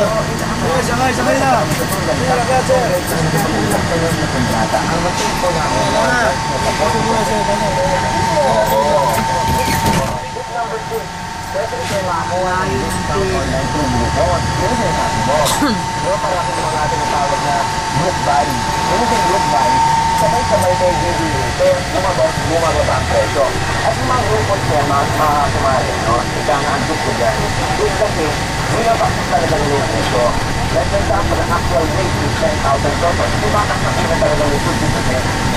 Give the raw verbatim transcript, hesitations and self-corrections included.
Sige, sakay, sakay na. Sakay, sir. Ang motibo po namin. Ako muna, sir. Number two. Pwede rin kayo makakuha ng discount online through Groupon. Yun yung sabi mo. Pero parang kung mga natin ang tawag na group buy. Yun yung group buy. Sabay-sabay kayo i-deliver. Lumabas, bumababa ang presyo. At yung mga Groupon po, mga kumari, no? Ika nga ang group ko dyan. Yung kasi, binabakit talaga ng yung presyo. Let's example, ang actual rate is ten thousand pesos. Ibabakit na talaga ng fifty percent.